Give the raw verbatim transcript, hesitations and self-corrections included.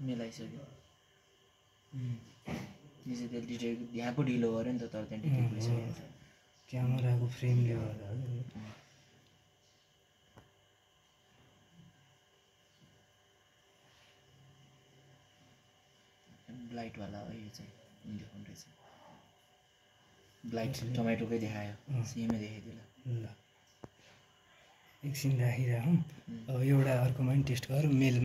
मिलाइसक्यो निजे त्यसले डिटेक्ट यहाँ पो ढिलो गऱ्यो नि त तर त्यहाँ डिटेक्ट भइसकेको छ क्यामेराको फ्रेमले गर्दा ब्लाइट वाला हो यो चाहिँ इन्डिफोन रहेछ ब्लाइट टमाटोकै देखायो सेमै देखाइदियो ल एकछिन राखिराखौँ अब एउटा अर्कोमा पनि टेस्ट गर मेल